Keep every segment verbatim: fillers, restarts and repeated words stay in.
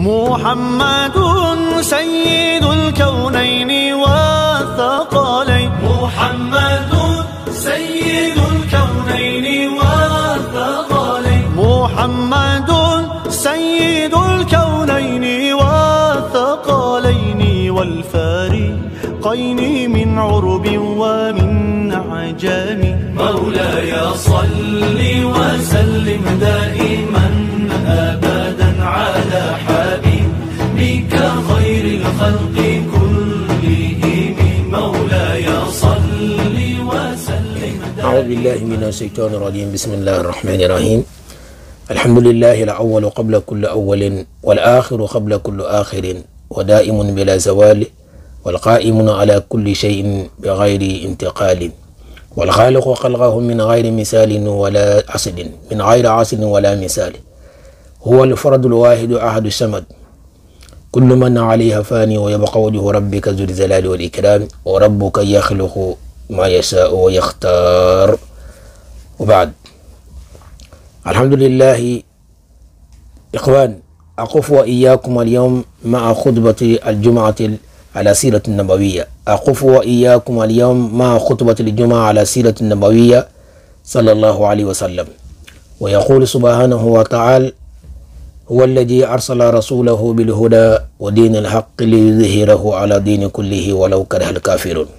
محمد سيد الكونين والثقلين محمد سيد الكونين والثقلين محمد سيد الكونين والثقلين والفارقين من عرب ومن عجم مولاي صل وسلم دائما أبدا على حبيبك خير الخلق كلهم مولاي صل وسلم أعوذ بالله من الشيطان الرجيم. بسم الله الرحمن الرحيم. الحمد لله الأول قبل كل أول والآخر قبل كل آخر ودائم بلا زوال والقائم على كل شيء بغير انتقال والخالق خلقه من غير مثال ولا عصد من غير عصد ولا مثال هو الفرد الواحد أحد الصمد كل من عليها فاني ويبقى وجه ربك ذو الجلال والإكرام وربك يخلق ما يشاء ويختار. وبعد، الحمد لله إخوان، أقف وإياكم اليوم مع خطبة الجمعة على سيرة النبوية أقف وإياكم اليوم مع خطبة الجمعة على سيرة النبوية صلى الله عليه وسلم. ويقول سبحانه وتعالى: هو الذي أرسل رسوله بالهدى ودين الحق ليظهره على دين كله ولو كره الكافرون.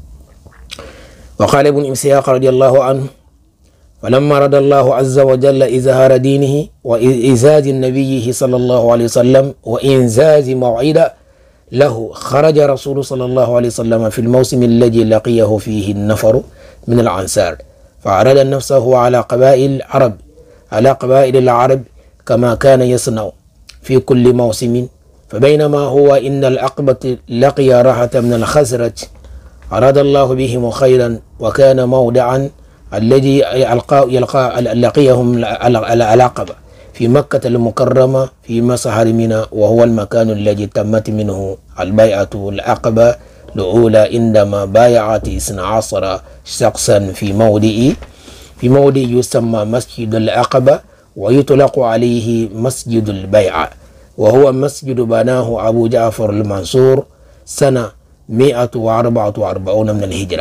وقال ابن إسحاق رضي الله عنه: فلما رد الله عز وجل إظهار دينه وإعزاز نبيه صلى الله عليه وسلم وإنزاز موعده له خرج رسول صلى الله عليه وسلم في الموسم الذي لقيه فيه النفر من الأنصار فعرض نفسه على قبائل العرب على قبائل العرب كما كان يصنع في كل موسم. فبينما هو إن العقبة لقي راحة من الخزرج أراد الله بهم خيرا وكان موضعا الذي يلقى لقيهم العقبة في مكة المكرمة في مسحر منى وهو المكان الذي تمت منه البيعة العقبة الأولى عندما بايعت اثنا عشر شخصا في موضع في موضع يسمى مسجد العقبة ويطلق عليه مسجد البيعة وهو مسجد بناه أبو جعفر المنصور سنة مئة وأربعة وأربعين من الهجرة.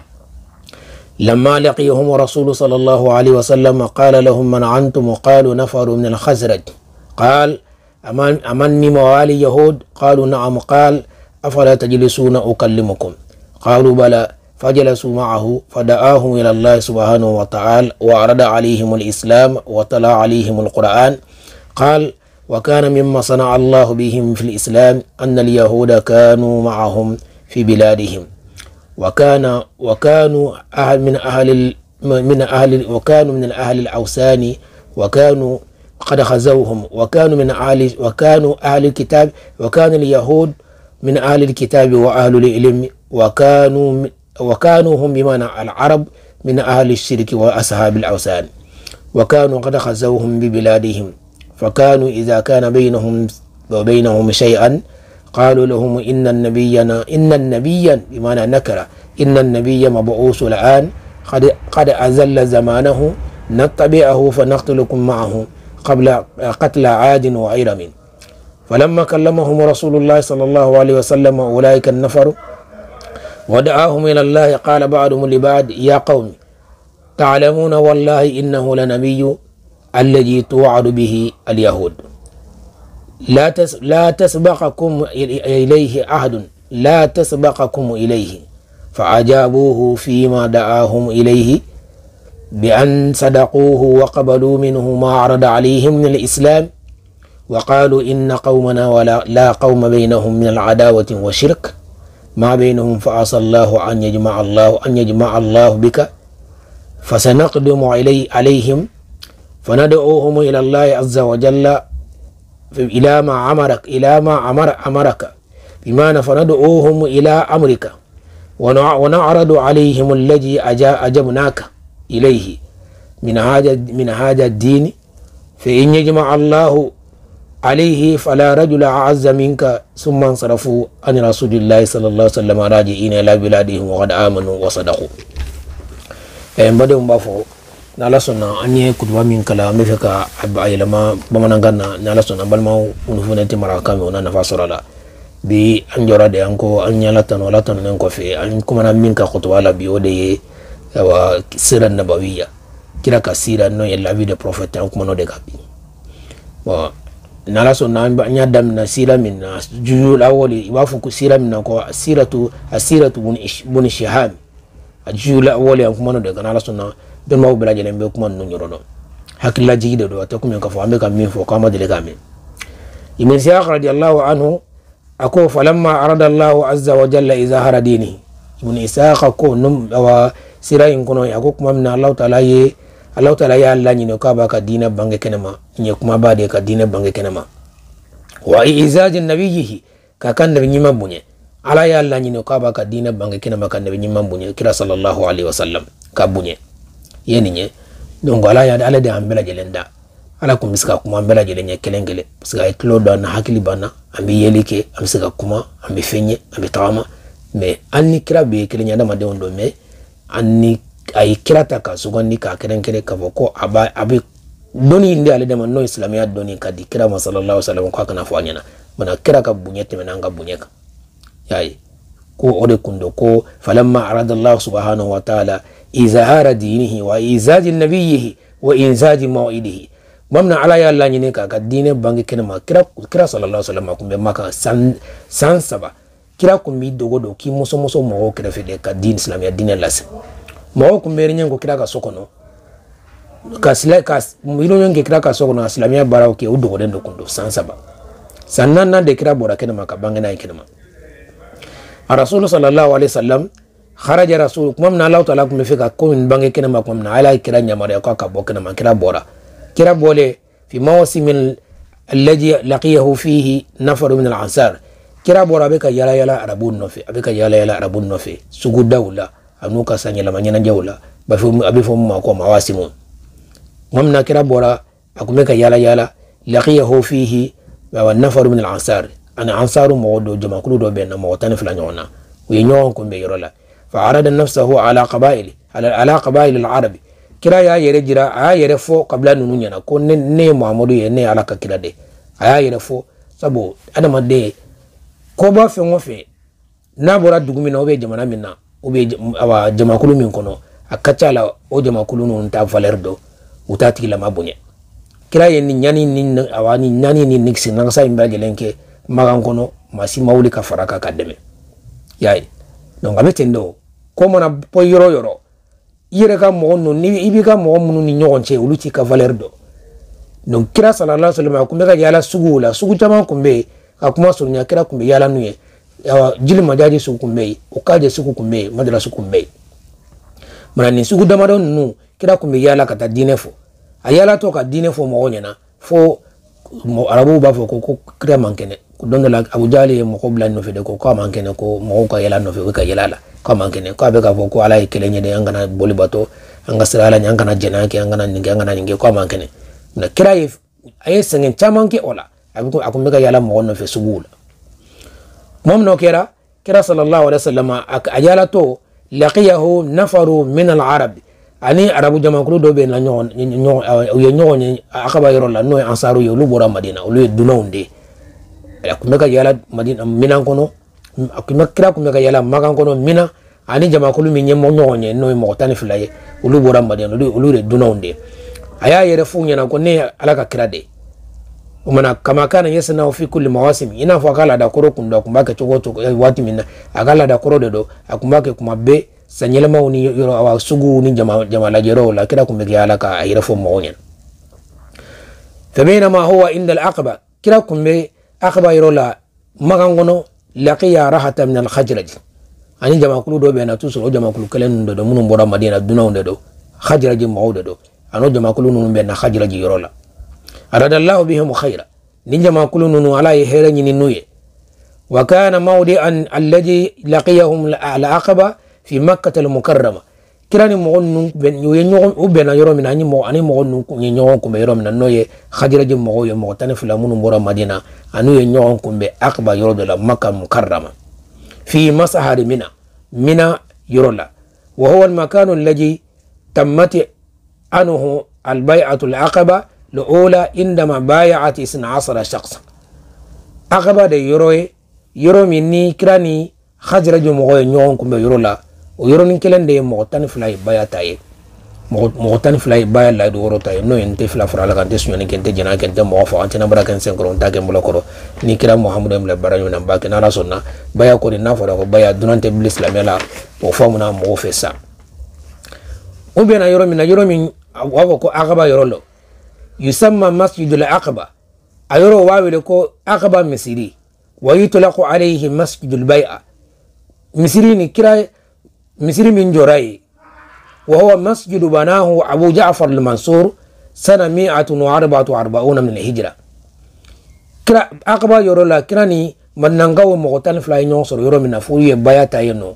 لما لقيهم رسول صلى الله عليه وسلم قال لهم: من أنتم؟ قالوا: نفر من الخزرج. قال: أمني موالي يهود؟ قالوا: نعم. قال: أفلا تجلسون أكلمكم؟ قالوا: بلى. فجلسوا معه فدعاهم إلى الله سبحانه وتعالى وعرض عليهم الإسلام وتلا عليهم القرآن. قال: وكان مما صنع الله بهم في الإسلام أن اليهود كانوا معهم في بلادهم وكان وكانوا أهل من أهل من أهل وكانوا من أهل الأوثان وكانوا قد خزوهم وكانوا من أهل وكانوا أهل الكتاب وكان اليهود من أهل الكتاب وأهل العلم وكانوا وكانوا هم بمعنى العرب من أهل الشرك وأصحاب الأوثان وكانوا قد خزوهم ببلادهم. فكانوا إذا كان بينهم وبينهم شيئا قالوا لهم: إن النبينا إن النبيا بمعنى نكرة إن النبي مبعوث الآن قد قد أزل زمانه نتبعه فنقتلكم معه قبل قتل عاد وعرم. فلما كلمهم رسول الله صلى الله عليه وسلم أولئك النفر ودعاهم إلى الله قال بعضهم لبعض: يا قوم، تعلمون والله إنه لنبي الذي توعد به اليهود لا تس لا تسبقكم إليه أحد لا تسبقكم إليه. فأجابوه فيما دعاهم إليه بأن صدقوه وقبلوا منه ما عرض عليهم من الإسلام وقالوا: إن قومنا ولا لا قوم بينهم من العداوة والشرك ما بينهم فعسى الله أن يجمع الله أن يجمع الله بك فسنقدم علي عليهم فندعوهم إلى الله عز وجل إلى ما أمرك إلى ما أمر أمرك بمعنى فندعوهم إلى أمرك ونعرض عليهم الذي أجبناك إليه من هذا من هذا الدين فإن يجمع الله عليه فلا رجل أعز منك. ثم انصرفوا عن رسول الله صلى الله عليه وسلم راجعين إلى بلادهم وقد آمنوا وصدقوا. nala sonna anye kudwa min kala me feka abayelama bamanangana nala sonna balma unfunete maraka me ona nafa sorala bi anjora de anko anyala tan wala tan nen ko fe an kuma na min ka khutwa la bi ode wa sira nabawiya kira ka sira no ya la vie de prophète an kuma no de kabi wa nala sonna anya dam na sira min na jul awli wafu ku sira min ko asiratu asiratu bun shihab ajula awli an kuma no de nala sonna don ma ubra jelen be kuma nun yoro do hakilla jigide do ta kuma ka fo ambe kam min fo kama de gamin ibn siyaq radiyallahu anhu ako falamma arada Allah azza wa jalla izahara dini ibn isaq ko num wa sirayin kono ako kuma min Allah taala ye Allah taala ya Allah ni ko ba ka dina bange kenema nye kuma ba de ka dina bange kenema wa izajin nabiyhi ka kan da nyima bunye ala ya Allah ni ko ba ka dina bange kenema kan da nyima bunye kira sallallahu alaihi wasallam ka bunye yeni nye donc ala ya ala de ambela jelenda ala ko miska kuma ambela jelenya kelengele miska itlo do na hakili bana ambi yelike amsika kuma ambi fenye ambi tawama me anni kira be kelenya da made ondo me anni ay kirata ka sugandi ka kelengele ka boko aba abi doni inde ala de man no islamiyat doni ka di kira ma sallallahu alaihi wasallam ko kana fanyana bana kira ka bunyete menanga bunyeka yayi ko ode kundo ko falamma arada Allah subhanahu wa ta'ala izahara dinihi wa izaji nabiyhi wa inzaji mau'idihi mamna ala ya Allah nyine ka ka dine bangi kenema kira kira sallallahu alaihi wasallam kumbe maka san san saba kira kumbi dogo do ki muso muso mo kira fede ka din islam ya dine las mo kumbe nyengo kira ka sokono ka sila ka milo nyengo kira ka sokono islamia bara ke udogo den do kundo san saba sannan na de kira bora kenema ka bangi na kenema rasul sallallahu alaihi wasallam kharaja rasul kuma na Allah taala kuma fika ko min bangi kenema kuma na ala kira nyamare ko ka bokena ma kira bora kira bole fi mawsim alladhi laqiyahu fihi nafar min al-ansar kira bora be ka yala yala arabun nofi abeka yala yala arabun nofi sugu dawla anuka sanya la manyana jawla ba fi abi fo ma ko mawasimun mamna kira bora akume ka yala yala laqiyahu fihi wa nafar min al-ansar ana ansaru mawdo jama kulu do be na mawtan fla nyona wi nyon ko be yorola fa arada nafsahu ala qabail ala ala qabail al-arab kira ya yere jira a yere fo qabla nunu nyana ko ne ne Muhammadu ye ne ala ka kira de aya yere fo sabo adama de ko ba fe ngo fe na bora dugumi na obe jamana minna obe awa jamakulu min kono akachala o jamakulu nun ta valer do utati la mabunye kira ye ni nyani ni awani nyani ni niksi na sa imba jelenke magan kono masi mawli ka faraka kademe yayi donc abetendo ko mona po yoro yoro yere ka mo no ni ibi ka mo munu ni nyonche uluti ka valer do donc kira sallallahu alaihi wasallam kumbe ka yala sugu la sugu tama kumbe ka kuma sunya kira kumbe yala nuye ya jili majaji sugu kumbe ukaje sugu kumbe madra sugu kumbe mana ni sugu damado nu kira kumbe yala kata dinefo ayala to ka dinefo mo nyana fo mo arabu ba fo ko kira mankene don la Abu Jali mo ko blan no fe de ko ko mankene ko mo ko yala no fe ka yala la ko mankene ko be ka fo ko ala kelenye de ngana boli bato anga sirala nyanga na jenake anga na ninge anga na ninge ko mankene na kira if ay sengen chamanke ola abi ko akumbe ka yala mo no fe sugula mom no kira kira sallallahu alaihi wasallam ayala to laqiyahu nafaru min al-arab ani arabu jama kulu do be na nyon nyon ye nyon akaba yoro la no ansaru yo lu bora madina o lu dunonde akumbe ka yala madina minan kono akumbe kira akumbe ka yala magan kono mina ani jama kulu mi nyemo nyonye no mo tani filaye o lu bora madina o lu dunonde aya yere funya na ko ne alaka kira de umana kama kana yasna fi kulli mawasim ina fa kala da koro kunda kumbake chogoto wati minna agala da koro do akumbake kumabe sanyela mauni yoro awa sugu ni jama jama la jero la kira kumbe yala ka ayira fo monya fa bainama huwa inda al-aqba kira kumbe aqba yoro la magangono laqiya rahata min al-khajraj ani jama kulu do be na tuso jama kulu kelen do do munum bora madina dunawde do khajraj mawde do ano jama kulu nunu be na khajraj yoro la aradallahu bihim khaira ninja ma kulunu ala yehera nyini nuye wa kana mawdi'an alladhi laqiyahum al-aqaba fi makkah al-mukarrama kirani mo nu ben yo nyo ubena yoro mina nyi mo ani mo nu nyi nyo ko be yoro mina noye khadira jim mo yo mo tan fula munu mbora madina anu ye nyo ko be aqba yoro de la makkah al-mukarrama fi masahar mina mina yoro la wa huwa al-makan alladhi tammat عنه البيعة العقبة الأولى عندما بايعت اثنا عشر شخصا عقبة دي يروي يرو مني كراني خزرج مغوي نيون كم يرو لا ويرو نكلن دي مغتان فلاي بايا تاي مغتان فلاي بايا لا دورو تاي نو ينتي فلا فرا لا كانت سني كنت جنا كنت موافق انت نبرا كان سنكرون تاكن بلوكرو ني كرا محمد ام لبرانيو نمباك نالا سنة بايا كوري نافورا بايا دونانت بليس لاملا وفامنا موفسا وبينا يرو من يرو من وافقو عقبة يرو لو يسمى مسجد العقبة أيرو واولكو عقبة مسيري ويطلق عليه مسجد البيعة مسيري كرا مسيري من جوراي وهو مسجد بناه أبو جعفر المنصور سنة مئة وأربعة وأربعين من الهجرة كرا عقبة يرو لا كراني من نغاو مغتان فلاي نيونسر يرو من فوري بايا تاينو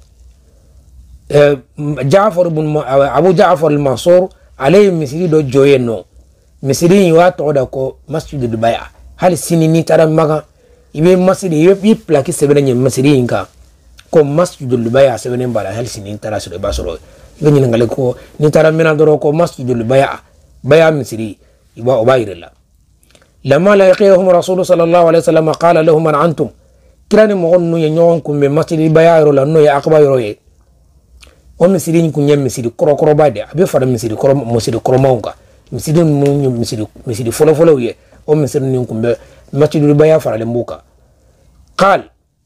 جعفر بن أبو جعفر المنصور عليه مسيري دو جوينو مسيري يواتو داكو مسجد البيعة هل سنيني ترى مغا يبي مسجد يبي بلاكي سبنين مسيري إنكا كو مسجد البيعة سبنين بالا هل سنين ترى سوري باسورو يبي نغالي كو نترى منا درو كو مسجد البيعة بيعة مسيري يبا أباير الله لما لقيهم رسول صلى الله عليه وسلم قال لهم من أنتم كراني مغنو ينيونكم بمسجد البيعة يرو لأنو يعقبا يروي ومسيري نكون يم مسيري كرو كرو بادي أبي فرد مسيري كرو مسيري كرو مونكا مسيري مو مسيري مسيري فلو فلو يه ومسيري نكون بمسجد البيعة فرد مبوكا قال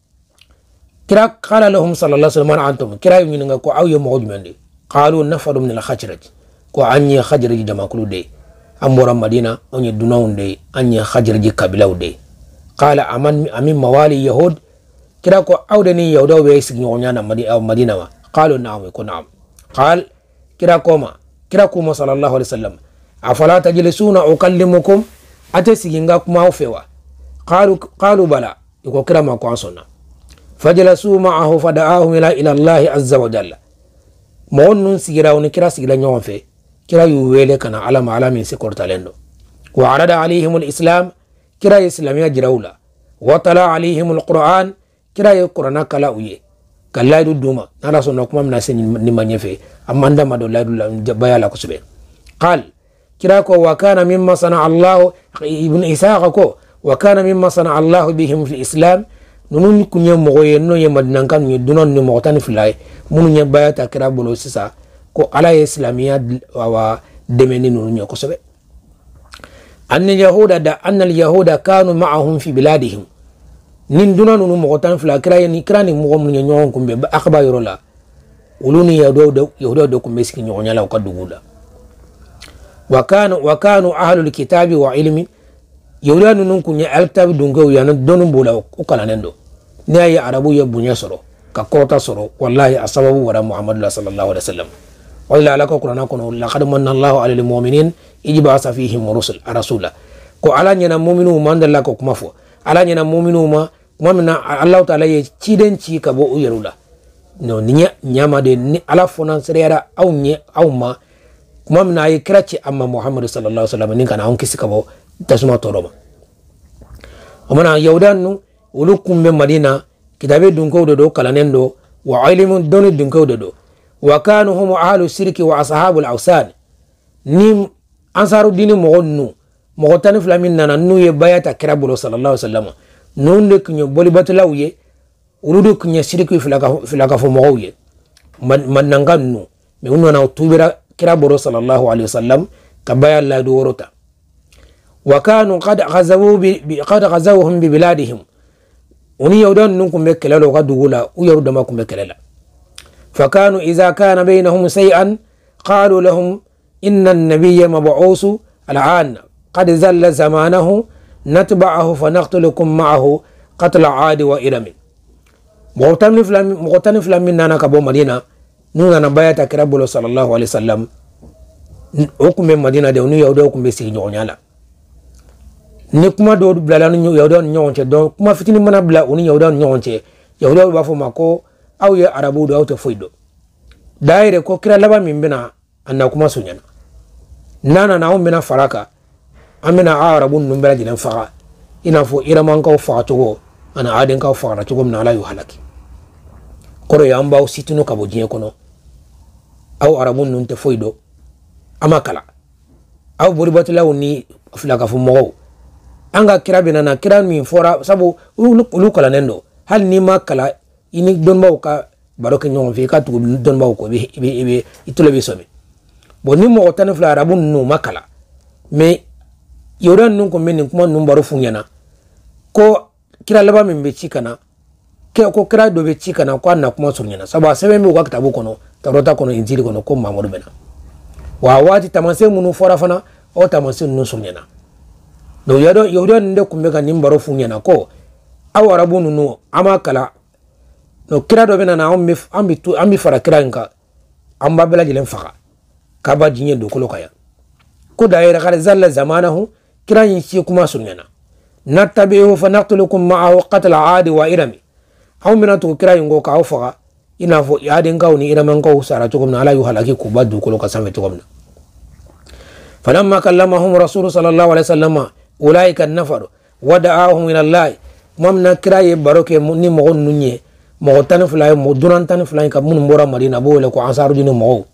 كرا قال لهم صلى الله عليه وسلم أنتم كرا يميننا كو أو يوم غد مندي قالوا نفر من الخجرج كو أني خجرج جما كلو دي أمور مدينة أني دونون دي أني خجرج كبلاو دي قال أمن أمين موالي يهود كرا كو أو دني يهودا ويسك نيونيانا مدينة قالوا نعم يكون نعم قال كرا كوما كرا كوما صلى الله عليه وسلم أفلا تجلسون أكلمكم أتسيجنغا كما وفوا قالوا قالوا بلى يكو كرا ما كوانسونا فجلسوا معه فدعاهم إلى إلى الله عز وجل مون سيرا ونكرا سيرا نيون في كرا يويل كان علم علم سيكور تالندو وعرض عليهم الإسلام كرا إسلامية جراولا وطلع عليهم القرآن كرا يقرنا كلا ويه كلا يدو دوما نرى سنكما من سن نمان يفي أما عندما دو لا يدو بيالا كسبه قال كرا كو وكان مما صنع الله ابن إسحاق كو وكان مما صنع الله بهم في الإسلام نون كنيا مغوي نو يمدنان كان يدونون نو مغتان في الله منو يبايا تكرا بلو سيسا كو على إسلامية و دمني نون يكسبه أن اليهود دا أن اليهود كانوا معهم في بلادهم نين دونا نو مغتان في الله كرا يني كرا ني مغم نيون كم أخبا يرولا ولوني يهود دو يهود دو كم بسكي نيون يلا وكدوغولا وكانوا وكانوا أهل الكتاب وعلم يولا نون كنيا الكتاب دونغو يانا دونن بولا وكلا نندو نيا عربو يبنيا سرو كقوتا سرو والله أسباب ورا محمد صلى الله عليه وسلم وإلا لك قرآن كنو لقد من الله على المؤمنين إجباس فيهم رسل رسولا كو على نينا مؤمنو من دللا كو كمافو على نينا مؤمنو ما مؤمنا الله تعالى يتشيدن تشي كبو يرولا نو نيا نياما دي على فنان سريرا أو نيا أو ما مؤمنا يكراتي أما محمد صلى الله عليه وسلم نيكا نعون كسي كبو تسمى طولما ومنا يودانو ولكم من مدينة كتابي دونكو دو كالانندو وعلم دون دونكو دو وكانوا هم أهل الشرك وأصحاب الأوثان نيم أنصار الدين مغنو مغتان فلامين نانو يبايا تكرابلو صلى الله عليه وسلم نون لك نيو بولي باتلاوية ولودو كنيا شرك فلاكا فمغوية من نانغانو ميونو ناو توبرا كرابلو صلى الله عليه وسلم كبايا الله دوروتا وكانوا قد غزووا قد غزوهم ببلادهم وني يودان نكم بكلالو قد دولا ويرد ماكم بكلالا فكانوا إذا كان بينهم شيئا قالوا لهم إن النبي مبعوث الآن قد زل زمانه نتبعه فنقتلكم معه قتل عاد وإرم مغتن فلان مننا كبو مدينة نونا نبايا تكربلو صلى الله عليه وسلم حكم مدينة دي وني يودو حكم بسي نيونيالا ni kuma do bla la ñu yawdo ñonche donc kuma fitini mana bla uni yawdo ñonche yawdo ba fo mako aw ye arabu do awto foydo daire ko kira laba min bina anna kuma sunyana nana na ummina faraka amina arabu numbera jinan faga ina fo iraman ka fa to ana adin ka fa to gomna la yu halaki koro yamba o situno ka bo jiye kono aw arabu nun te foydo amakala aw boribatulaw ni filaka fu mɔgɔw an ka kira bɛna na kira min fɔra sabu olu kalannen don hali n'i ma kala i ni dɔnnibaw ka baro kɛ ɲɔgɔn fɛ i ka tugu dɔnnibaw kɔ i bɛ i bɛ i tulo bɛ sɔmi bon ni mɔgɔ tan ni fila arabu ninnu ma kala mais yɔrɔ ninnu kun bɛ nin kuma ninnu baro f'u ɲɛna ko kira laban min bɛ ci kana ko kira dɔ bɛ ci kana ko a na kuma sɔrɔ ɲɛna sabu a sɛbɛn bɛ u ka kitabu kɔnɔ Tawurata kɔnɔ Injili kɔnɔ ko Mamadu bɛna wa waati taamasiyɛn minnu fɔra fana o taamasiyɛn ninnu sɔrɔ ɲɛna donc yɔrɔ ninnu de kun bɛ ka nin baro f'u ɲɛna ko aw arabu ninnu an ma kala donc kira dɔ bɛ na an bɛ an bɛ to an bɛ fara kira in kan an b'a bɛɛ lajɛlen faga k'a ba diɲɛ dugukolo kan yan ko da yɛrɛ kari zalla zamanahu kira in si kuma sɔrɔ ɲɛna nattabi'uhu fa naqtulukum ma'ahu qatla aadi wa irami aw bɛna tugu kira in kɔ k'aw faga i n'a fɔ aadinkaw ni iramankaw sara cogo min na ala y'u halaki k'u ba dugukolo kan sanfɛ cogo min na falamma kallamahum rasulu sallallahu alaihi wasallam ulaika an-nafar wa da'ahum ila allah kuma min na kira ye baro kɛ ni mɔgɔ ninnu ye mɔgɔ tan ni fila ye mɔgɔ dunan tan ni fila ye ka minnu bɔra Madina a b'o wele ko ansarudini mɔgɔw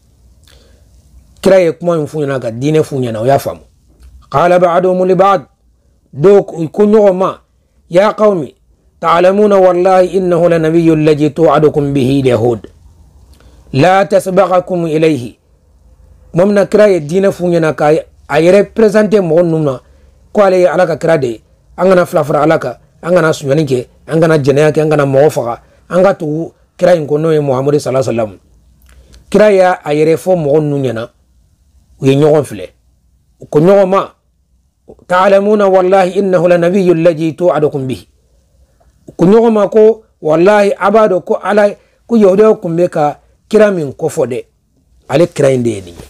kira ye kuma in f'u ɲɛna ka diinɛ f'u ɲɛna o y'a faamu qala ba'duhum li ba'd dɔw ko ɲɔgɔn ma ya qawmi تعلمون والله إنه لنبي الذي توعدكم به اليهود لا تسبقكم إليه ممنا كراي الدين فونينا كاي أي represente مغنونا كوالي علاكا كرادي أنغنا فلافر علاكا أنغنا سنوانيكي أنغنا جنياكي أنغنا موفقا أنغا تو كراي نكونوي محمد صلى الله عليه وسلم كراي أي رفو مغنونا وينيوغن فلي وكنيوغن ما تعلمون والله إنه لنبي الذي توعدكم به kunyogoma ko wallahi abado ko ala ku yahudaw kumbe ka kira min ko fode ale kira inde ni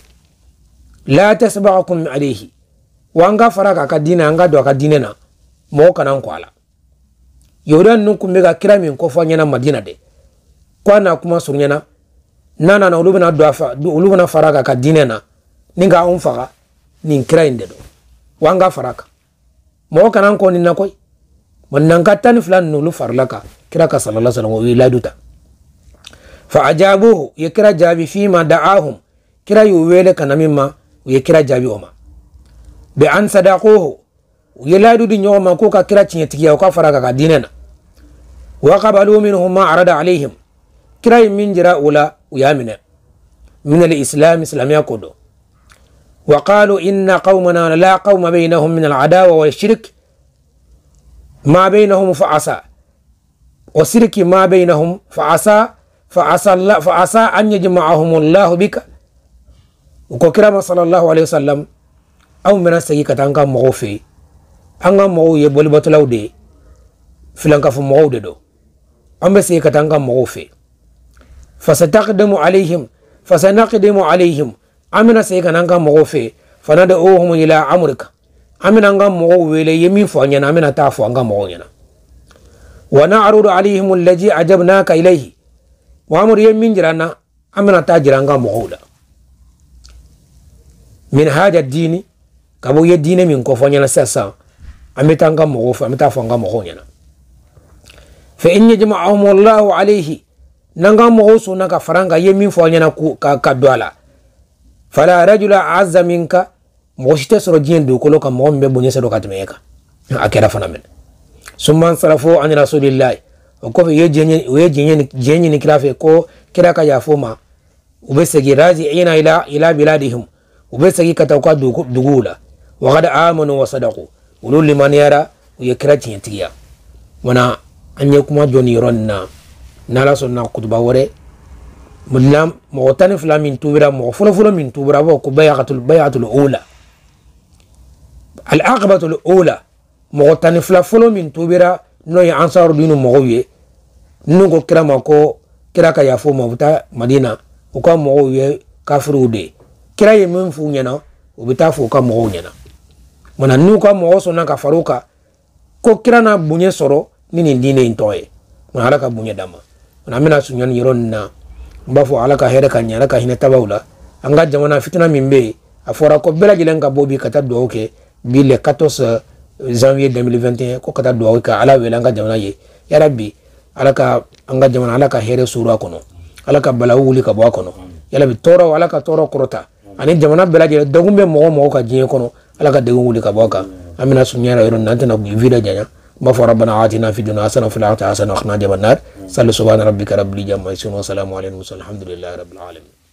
la tasbaqakum alayhi wanga faraka ka dina anga do ka dinena mo kanan ko ala yahudan nun kumbe ka kira min ko fo nyana Madina de ko na kuma surnyana nana na ulubana do afa ulubana faraka ka dinena ninga on faga nin kira inde do wanga faraka mo kanan ko ni na koy من كتان فلان نلو فرلكا كراك صلى الله عليه وسلم ويلادوتا فأجابوه يكرا جابي فيما دعاهم كرا يويلك نميما ويكرا جابي وما بأن صدقوه ويلادو دي نيوما كوكا كرا تنيتكيا وكا فراكا ديننا وقبلوا منهم ما عرض عليهم كرا يمين جرا أولا ويامنا من الإسلام إسلام يقودو وقالوا إن قومنا لا قوم بينهم من العداوة والشرك ما بينهم فعسى وسرك ما بينهم فعسى فعسى الله فعسى أن يجمعهم الله بك وكرم صلى الله عليه وسلم أو من السيء كتانك مغوفي أنغا مغو يبولي بطلو دي فلانك فمغو دو أم بسيء كتانك مغوفي فستقدم عليهم فسنقدم عليهم أمنا سيء كتانك مغوفي فندعوهم إلى أمرك amina nga mogo wele yemi fo nyana amina ta fo nga mogo nyana wa na'rudu alayhim allazi ajabnaka ilayhi wa amur yemin jirana amina ta jiranga mogo da min haja dini kabo ye dine min ko fo nyana sasa amita nga mogo fo amita fo nga mogo nyana fa in yajma'ahum wallahu alayhi nanga mogo so naka faranga yemin fo nyana ku ka kadwala fala rajula azza minka moshite soro jien do kolo kam mo mbe bonye se do katmeka akera fanamen summan sarafo an rasulillah ko ye jenye ye jenye jenye ni krafe ko kira ka ya foma ubesegi raji ina ila ila biladihim ubesegi katauka dugula wa qad amanu wa sadaqu ulul liman yara ye kira tiya wana anye kuma joni ronna nala sonna kutuba wore mulam mo tani flamin tubira mo fulo fulo min tubira ko bayatul bayatul ula العقبة الأولى مغتني فلا فلو من توبرا نوي أنصار دينو مغوية نوكو كرا مكو كرا كا يافو مبتا مدينة وكا مغوية كافرو دي كرا يمين فو نينا وبتا فو كا مغو نينا منا نوكا مغوصو ناكا فاروكا كو كرا نا بني سورو نيني ديني انتوي منا علاكا بني داما منا منا سنين يرون نا مبافو علاكا هيركا نيالاكا هنا تباولا أنغا جمانا فتنا من بي أفورا كو بلا جلنكا بوبي كتا دوكي bile quatorze janvier deux mille vingt et un ko kata duwa ka ala wela nga jamana ye ya rabbi ala ka anga jamana ala ka here sura kono ala ka bala wuli ka bwa kono ya rabbi toro ala ka toro korota ani jamana bɛɛ lajɛlen degun bɛ mɔgɔ mɔgɔ ka diɲɛ kɔnɔ ala ka degun wuli ka bɔ a kan an bɛna suɲɛra yɔrɔ nan tɛna vida janya ما فربنا آتنا في الدنيا حسنة وفي الآخرة حسنة وقنا عذاب النار صلى سبحان ربك رب العزة عما يصفون وسلام على المرسلين الحمد لله رب العالمين